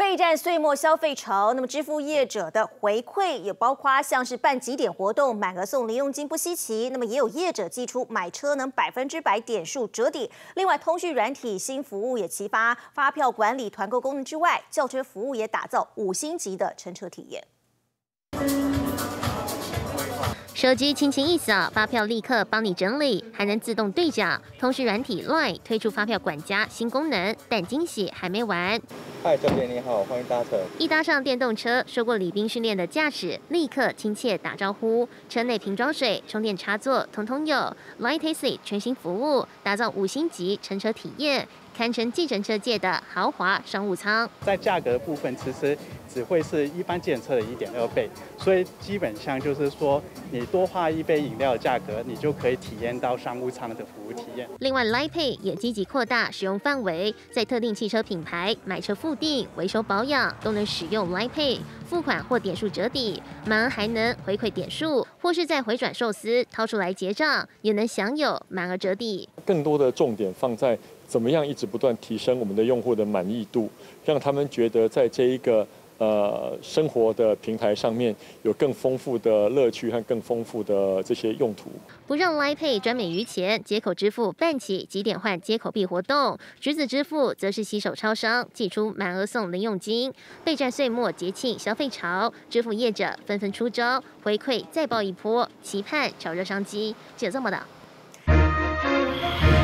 备战岁末消费潮，那么支付业者的回馈也包括像是办集点活动，满额送零用金不稀奇。那么也有业者寄出买车能100%点数折抵。另外，通讯软体新服务也齐发发票管理、团购功能之外，轿车服务也打造5星级的乘车体验。 手机轻轻一扫，发票立刻帮你整理，还能自动对缴。通讯软体 LINE 推出发票管家新功能，但惊喜还没完。 嗨，小姐你好，欢迎搭乘。 一搭上电动车，受过礼宾训练的驾驶立刻亲切打招呼。车内瓶装水、充电插座统统有。LINE Taxi 全新服务，打造5星级乘车体验，堪称计程车界的豪华商务舱。 在价格部分，其实只会是一般计程车的1.2倍，所以基本上就是说，你多花一杯饮料的价格，你就可以体验到商务舱的服务体验。 另外 ，LINE Pay 也积极扩大使用范围，在特定汽车品牌买车附订、维修保养都能使用 LINE Pay 付款或点数折抵，满额还能回馈点数，或是在回转寿司掏出来结账，也能享有满额折抵。 更多的重点放在怎么样一直不断提升我们的用户的满意度，让他们觉得在这一个生活的平台上面有更丰富的乐趣和更丰富的这些用途。 不让 LINE Pay 专美于前，接口支付办起几点换接口币活动，橘子支付则是携手超商寄出满额送零用金。备战岁末节庆消费潮，支付业者纷纷出招，回馈再爆一波，期盼炒热商机。记者这么的。